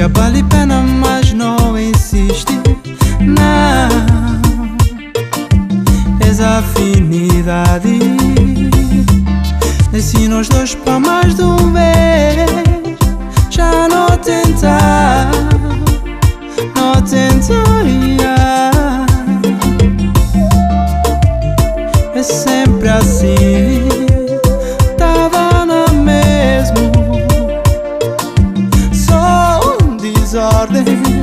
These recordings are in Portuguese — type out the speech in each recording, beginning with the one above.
vale a pena, mas não insiste. Não, essa afinidade ensina os dois para mais de uma vez. Já não tentar, não tentaria. É sempre assim, tava na mesmo. Só desordem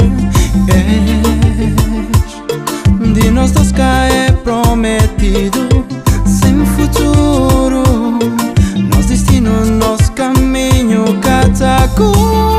de nós dois cá é prometido. Sem futuro, nosso destino, nosso caminho cá tá curta.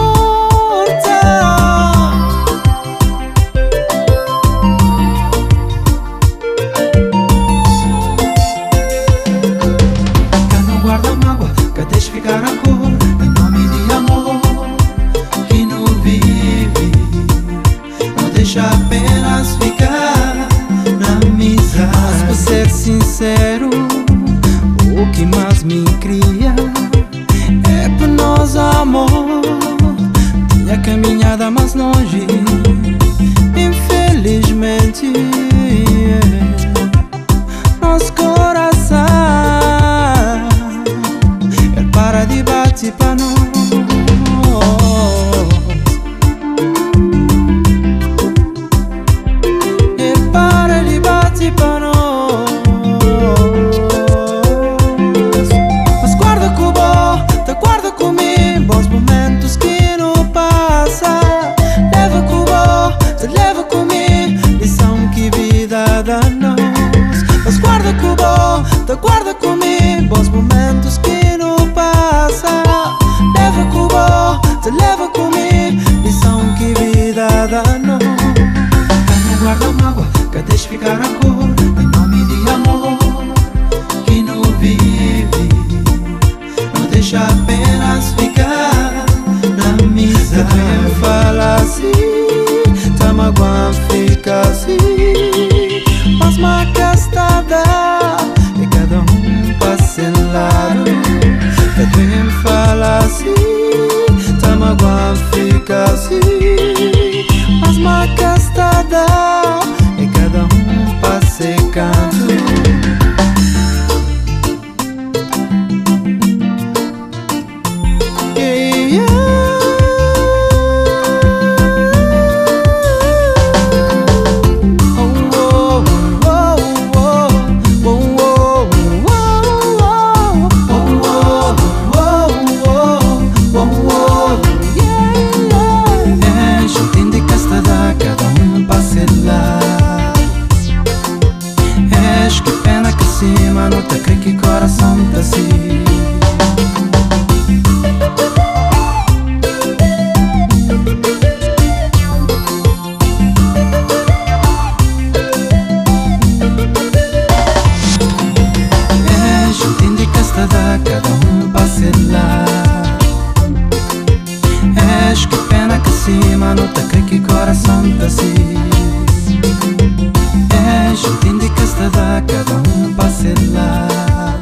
Cá não guarda mágoa, cá deixa ficar a cor. Em nome de amor que não vive, não deixa apenas ficar na amizade. Mas pra ser sincero, o que mais me cria é por nós amor. Tinha caminhada mais longe, infelizmente nosso coração ele para de bater pra nós. Ele para de bater pra nós. Mas guarda comigo bons momentos que não passa. Leva comigo, te leva comigo, lição que vida dá nós. Cá não guarda mágoa, cá deixa ficar a cor. Em nome de amor que não vive, não deixa apenas ficar na amizade. Quem fala assim, tá magoando, fica assim. Mas marca estada e cada para seu lado. Pra quem fala assim, tá magoando, fica assim. Mas marca estada e cada para seu canto. Não te creio que coração tá assim. Gente indica esta da cada passe lá. Que pena que cima não te creio que coração tá assim. Gente indica esta da cada passe lá.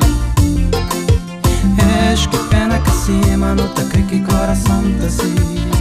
Que pena que cima não te creio que coração tá assim.